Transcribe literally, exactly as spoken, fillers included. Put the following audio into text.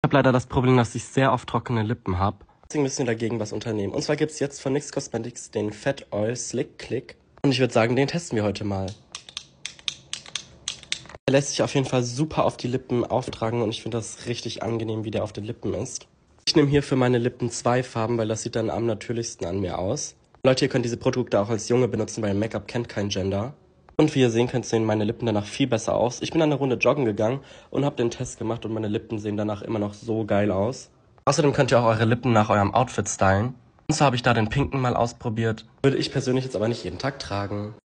Ich habe leider das Problem, dass ich sehr oft trockene Lippen habe. Deswegen müssen wir dagegen was unternehmen. Und zwar gibt es jetzt von NYX Cosmetics den Fat Oil Slick Click. Und ich würde sagen, den testen wir heute mal. Der lässt sich auf jeden Fall super auf die Lippen auftragen und ich finde das richtig angenehm, wie der auf den Lippen ist. Ich nehme hier für meine Lippen zwei Farben, weil das sieht dann am natürlichsten an mir aus. Leute, ihr könnt diese Produkte auch als Junge benutzen, weil Make-up kennt kein Gender. Und wie ihr sehen könnt, sehen meine Lippen danach viel besser aus. Ich bin eine Runde joggen gegangen und habe den Test gemacht und meine Lippen sehen danach immer noch so geil aus. Außerdem könnt ihr auch eure Lippen nach eurem Outfit stylen. Und so habe ich da den pinken mal ausprobiert. Würde ich persönlich jetzt aber nicht jeden Tag tragen.